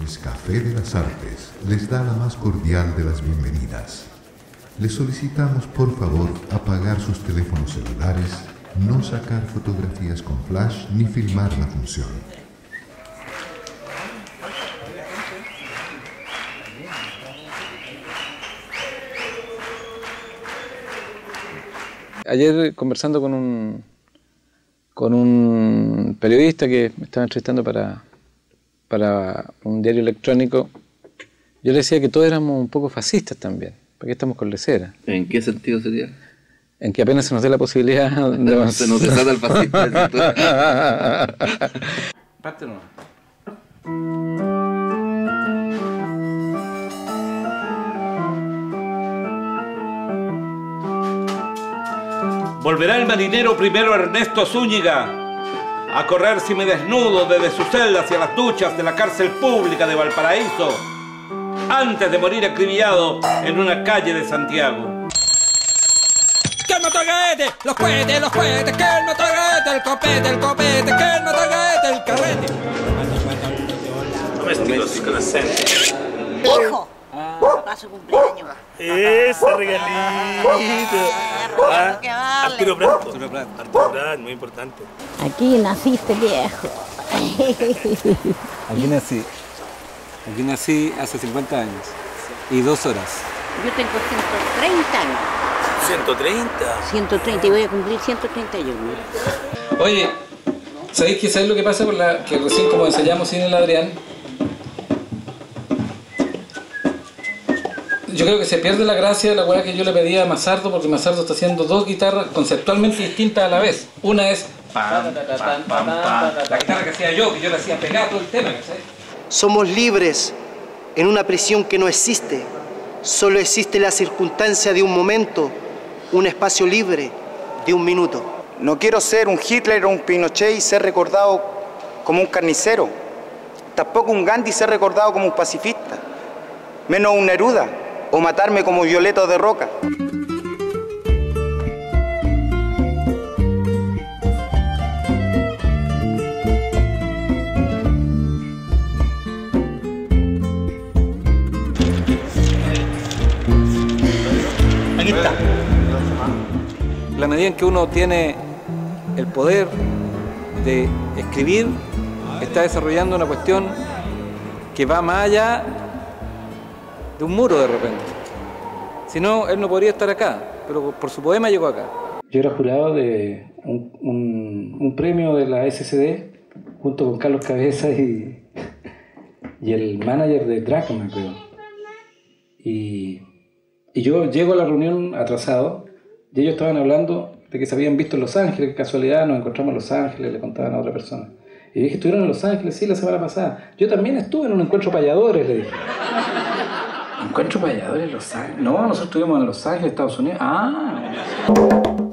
Nescafé de las Artes les da la más cordial de las bienvenidas. Les solicitamos por favor apagar sus teléfonos celulares, no sacar fotografías con flash ni filmar la función. Ayer conversando con un periodista que me estaba entrevistando para un diario electrónico, yo le decía que todos éramos un poco fascistas también. ¿Para qué estamos con lesera? ¿En qué sentido sería? En que apenas se nos dé la posibilidad de avanzar. Se nos desata el fascismo. Parte no. Volverá el marinero primero Ernesto Zúñiga a correr semidesnudo desde su celda hacia las duchas de la cárcel pública de Valparaíso, antes de morir acribillado en una calle de Santiago. ¡Que el motogaete! ¡Los cohetes, los cohetes! ¡Que el motogaete! ¡El copete, el copete! ¡Que el motogaete! ¡El carrete! Doméstico psicoacente. ¡Hijo! Para su cumpleaños. ¡Ese regalito! Arturo Prat. Arturo Prat, muy importante. Aquí naciste, viejo. Aquí nací hace 50 años y 2 horas. Yo tengo 130 años. ¿130? 130 y voy a cumplir 131. Oye, ¿sabéis lo que pasa con que recién como ensayamos sin el Adrián? Yo creo que se pierde la gracia de la weá que yo le pedía a Mazardo, porque Mazardo está haciendo 2 guitarras conceptualmente distintas a la vez. Una es la guitarra que hacía yo, que yo le hacía pegar todo el tema, ¿sabes? Somos libres en una prisión que no existe. Solo existe la circunstancia de un momento, un espacio libre de un minuto. No quiero ser un Hitler o un Pinochet y ser recordado como un carnicero. Tampoco un Gandhi y ser recordado como un pacifista. Menos un Neruda o matarme como Violeta de Roca. Aquí está. La medida en que uno tiene el poder de escribir, está desarrollando una cuestión que va más allá de un muro de repente. Si no, él no podría estar acá, pero por su poema llegó acá. Yo era jurado de un premio de la SCD junto con Carlos Cabeza y el manager de Dracma, creo. Y yo llego a la reunión atrasado y ellos estaban hablando de que se habían visto en Los Ángeles, que casualidad nos encontramos en Los Ángeles, le contaban a otra persona. Y dije, ¿estuvieron en Los Ángeles? Sí, la semana pasada. Yo también estuve en un encuentro payadores, le dije. ¿Encuentro payadores en Los Ángeles? No, nosotros estuvimos en Los Ángeles, Estados Unidos. Ah.